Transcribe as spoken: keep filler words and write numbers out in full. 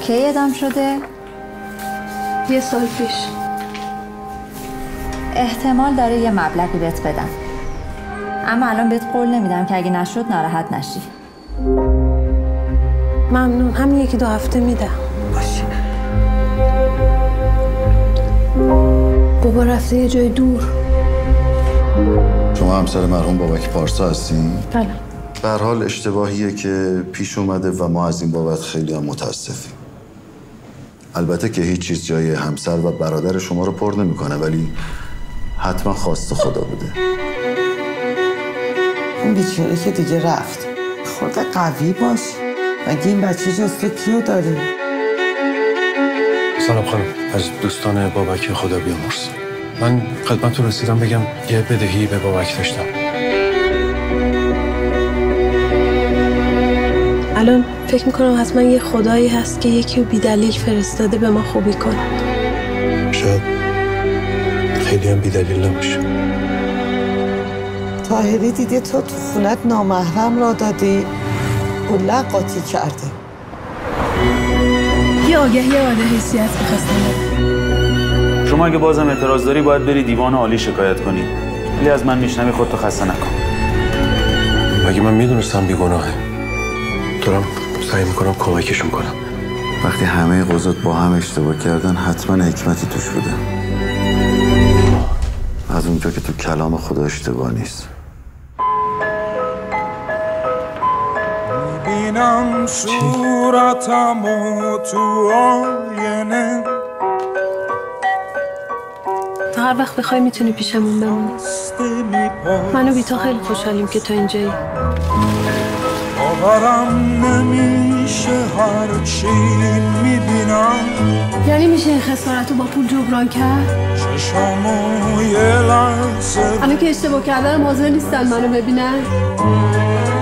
کی اعدام شده؟ یه سال پیش. احتمال داره یه مبلغی بهت بدم، اما الان بهت قول نمیدم که اگه نشد ناراحت نشی. ممنون، همین یکی دو هفته میدم. باشه. بابا رفته یه جای دور. شما همسر مرحوم بابک پارسا هستین؟ بله. به هر حال اشتباهیه که پیش اومده و ما از این بابت خیلی هم متاسفیم. البته که هیچ چیز جای همسر و برادر شما رو پر نمیکنه، ولی حتما خواست خدا بوده. اون بیچاره که دیگه رفت. خود قوی باش. مگه این بچه جز تو کیو داره؟ سلام خانم، از دوستان بابک خدا بیامرز. من خدمتتون رسیدم بگم یه بدهی به بابک داشتم. الان فکر میکنم حتما یه خدایی هست که یکی رو بیدلیل فرستاده به ما خوبی کنه. شاید خیلی هم بیدلیل نباشه. طاهری دیده تو تو خونت نامحرم را دادی، کلا قاطی کرده. یه آگهی آده حیثیت میخواستم. شما اگه بازم اعتراض داری باید بری دیوان عالی شکایت کنی. ولی از من میشنوی خودتو خسته نکن. مگه من میدونستم بیگناهه. دارم سعی میکنم کمکشون کنم. وقتی همه قضات با هم اشتباه کردن حتما حکمتی توش بوده. از اونجا که تو کلام خدا اشتباه نیست. میبینم صورتمو تو آینه. تا هر وقت بخوای میتونی پیشمون بمونی. منو بی تو خیلی خوشحالیم که تو اینجایی. باورم نمیشه هر چی میبینم. یعنی میشه این خسارت رو با پول جبران کرد؟ چشامو یه لحظه الان که اشتباه کردن حاضر نیستن منو ببینن.